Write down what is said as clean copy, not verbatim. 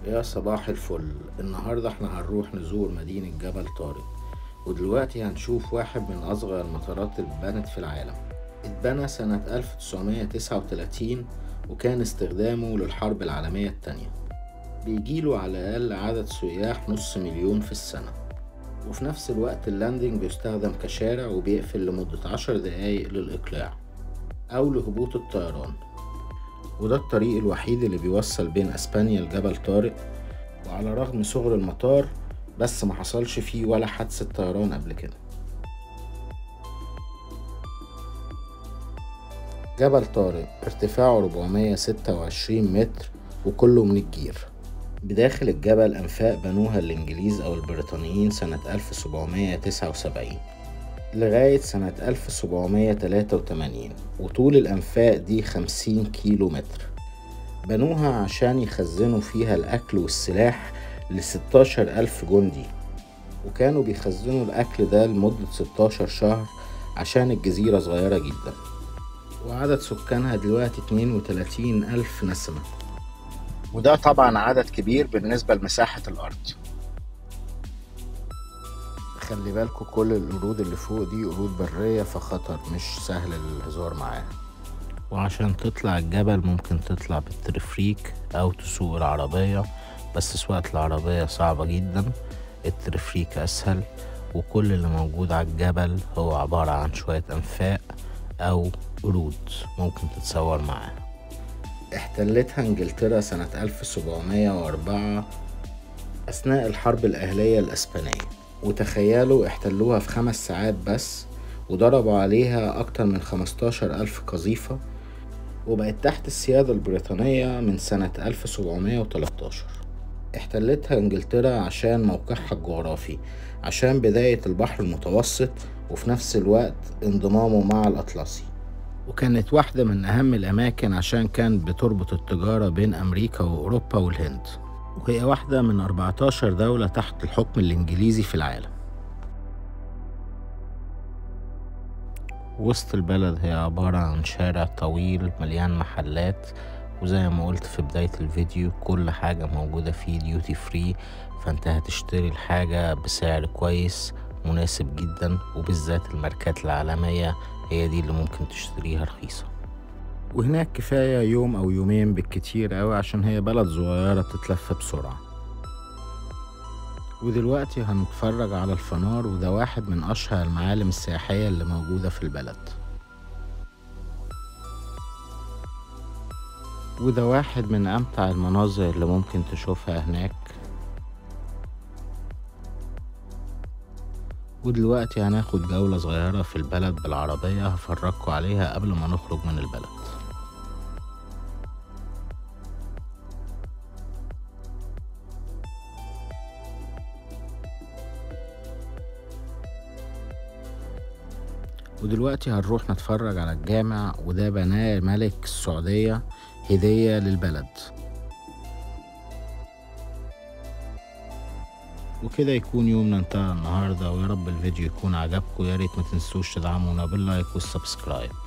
يا صباح الفل. النهاردة احنا هنروح نزور مدينة جبل طارق، ودلوقتي هنشوف واحد من أصغر المطارات اللي اتبنت في العالم. اتبنى سنة 1939 وكان استخدامه للحرب العالمية التانية. بيجيله على الأقل عدد سياح 500,000 في السنة، وفي نفس الوقت اللاندنج بيستخدم كشارع وبيقفل لمدة 10 دقايق للإقلاع أو لهبوط الطيران. وده الطريق الوحيد اللي بيوصل بين أسبانيا لجبل طارق، وعلى رغم صغر المطار بس ما حصلش فيه ولا حادثة طيران قبل كده. جبل طارق ارتفاعه 426 متر وكله من الجير. بداخل الجبل أنفاق بنوها الإنجليز أو البريطانيين سنة 1779 لغاية سنة 1783، وطول الأنفاق دي 50 كيلو متر. بنوها عشان يخزنوا فيها الأكل والسلاح ل16,000 جندي، وكانوا بيخزنوا الأكل ده لمدة 16 شهر عشان الجزيرة صغيرة جدا، وعدد سكانها دلوقتي 32,000 نسمة، وده طبعا عدد كبير بالنسبة لمساحة الأرض. خلي بالكوا كل القرود اللي فوق دي قرود برية، فخطر مش سهل الهزار معاها. وعشان تطلع الجبل ممكن تطلع بالترفريك أو تسوق العربية، بس سواقة العربية صعبة جدا، الترفريك أسهل. وكل اللي موجود على الجبل هو عبارة عن شوية أنفاق أو قرود ممكن تتصور معاها. احتلتها انجلترا سنة 1704 أثناء الحرب الأهلية الأسبانية، وتخيلوا احتلوها في 5 ساعات بس، وضربوا عليها أكتر من 15,000 قذيفة، وبقت تحت السيادة البريطانية من سنة 1713. احتلتها انجلترا عشان موقعها الجغرافي، عشان بداية البحر المتوسط، وفي نفس الوقت انضمامه مع الأطلسي. وكانت واحدة من أهم الأماكن عشان كانت بتربط التجارة بين أمريكا وأوروبا والهند، وهي واحدة من 14 دولة تحت الحكم الإنجليزي في العالم. وسط البلد هي عبارة عن شارع طويل مليان محلات، وزي ما قلت في بداية الفيديو كل حاجة موجودة فيه ديوتي فري، فانت هتشتري الحاجة بسعر كويس مناسب جدا، وبالذات الماركات العالمية هي دي اللي ممكن تشتريها رخيصة. وهناك كفاية يوم أو يومين بالكتير أوي عشان هي بلد صغيرة تتلف بسرعة. ودلوقتي هنتفرج على الفنار، وده واحد من أشهر المعالم السياحية اللي موجودة في البلد، وده واحد من أمتع المناظر اللي ممكن تشوفها هناك. ودلوقتي هناخد جولة صغيرة في البلد بالعربية هفرجكوا عليها قبل ما نخرج من البلد. ودلوقتي هنروح نتفرج على الجامع، وده بناه ملك السعودية هدية للبلد. وكده يكون يومنا انتهى النهاردة، ويا رب الفيديو يكون عجبكم. يا ريت ما تنسوش تدعمونا باللايك والسبسكرايب.